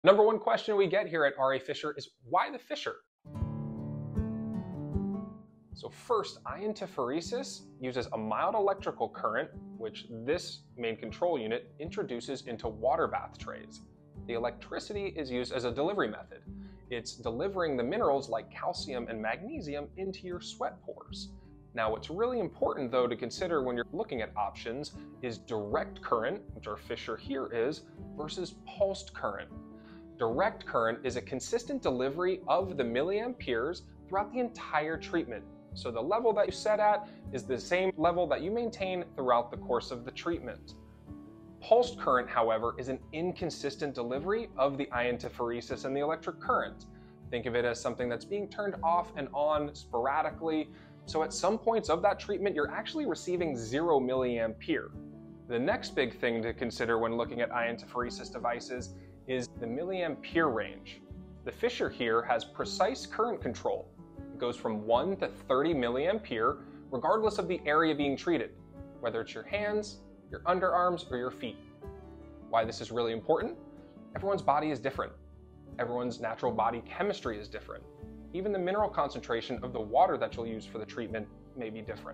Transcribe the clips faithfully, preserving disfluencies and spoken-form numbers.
Number one question we get here at R A Fischer is why the Fischer? So first, iontophoresis uses a mild electrical current, which this main control unit introduces into water bath trays. The electricity is used as a delivery method. It's delivering the minerals like calcium and magnesium into your sweat pores. Now, what's really important though to consider when you're looking at options is direct current, which our Fischer here is, versus pulsed current. Direct current is a consistent delivery of the milliamperes throughout the entire treatment. So the level that you set at is the same level that you maintain throughout the course of the treatment. Pulsed current, however, is an inconsistent delivery of the iontophoresis and the electric current. Think of it as something that's being turned off and on sporadically. So at some points of that treatment, you're actually receiving zero milliampere. The next big thing to consider when looking at iontophoresis devices is the milliampere range. The Fischer here has precise current control. It goes from one to thirty milliampere, regardless of the area being treated, whether it's your hands, your underarms, or your feet. Why this is really important? Everyone's body is different. Everyone's natural body chemistry is different. Even the mineral concentration of the water that you'll use for the treatment may be different.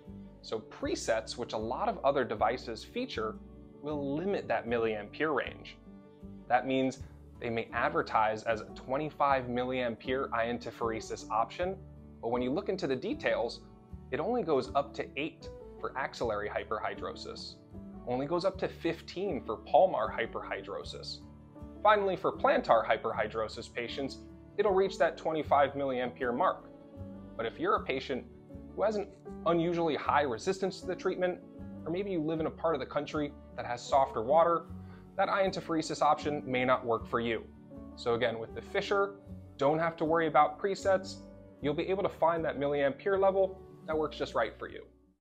So presets, which a lot of other devices feature, will limit that milliampere range. That means they may advertise as a twenty-five milliampere iontophoresis option, but when you look into the details, it only goes up to eight for axillary hyperhidrosis, only goes up to fifteen for palmar hyperhidrosis. Finally, for plantar hyperhidrosis patients, it'll reach that twenty-five milliampere mark. But if you're a patient who has an unusually high resistance to the treatment, or maybe you live in a part of the country that has softer water, that iontophoresis option may not work for you. So again, with the Fischer, don't have to worry about presets. You'll be able to find that milliampere level that works just right for you.